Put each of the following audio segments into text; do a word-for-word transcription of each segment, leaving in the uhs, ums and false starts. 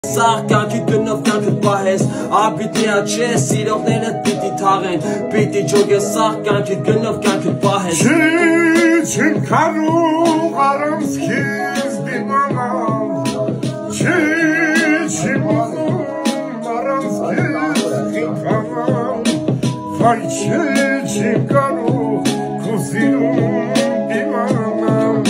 Sag կյանքի գնով կյանքդ պահես Ապիտի աչե սիրողներդ պիտի թաղեն Պիտի ջոգես սաղ կյանքի գնով կյանքդ պահես Չի չեմ կարող առանց քեզ դիմանալ Չի չեմ ուզում առանց քեզ խիքանալ Վայ չի չեմ կարող քո սիրուն դիմանալ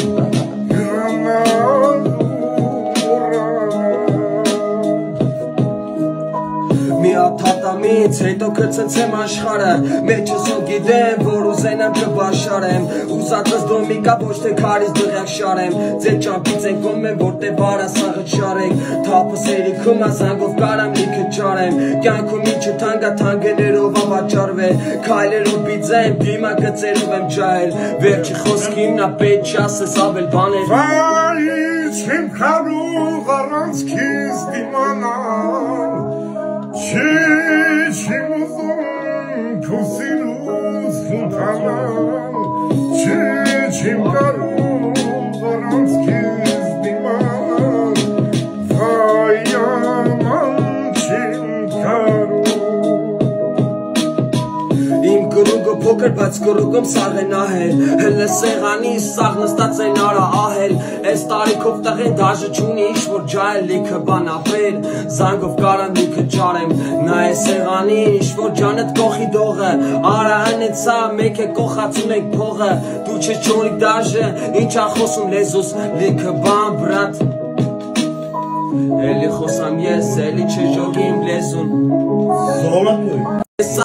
Մի աթատամից հետո կծնցեմ աշխարը Մեջս ու գիտեմ, որ ուզենեմ կբաշարեմ Ուզածս դոմիկա ոչ թե քարից դղյակ շարեմ Ձեր ճամպից ենք ում եմ, որտե բարասաղըտ շարեք Թապս երիքում ազանգով կարամ լիքը ճարեմ Կյանքում ինչը թանգա թանգեներով ավաճարվե Քայլերով բիձեմ, դիմա գծերով եմ ճայել Վերջի խոսքին նա պետք չասես ավել բաներ Վայ չեմ կարող առանց քեզ դիմանալ Չի չեմ ուզում քո սիրուց խնդանալ Չի չեմ կարող առանց քեզ դիմանալ Վայ աման չեմ կարող Իմ կրուգը փոքր, բայց կրուգում սաղ են ահել Հլը սեղանի սաղ նստած են արա ահել Այս տարիքով տղեն դաժը չունի ինչ-որ ջայել լիքը բան ապել Զանգով կարան լիքը ճարեմ Նա է սեղանի ինչ-որ ջանըտ կողի դողը Արա հնեցա մեկ է կողացում եք փողը Դու չէ չոնիք դաժը ինչ ախոսում լեզուս լիքը բան բրատ Էլի խոսամ ես, էլի չէ ժողի իմ լեզուն Զոլակոյ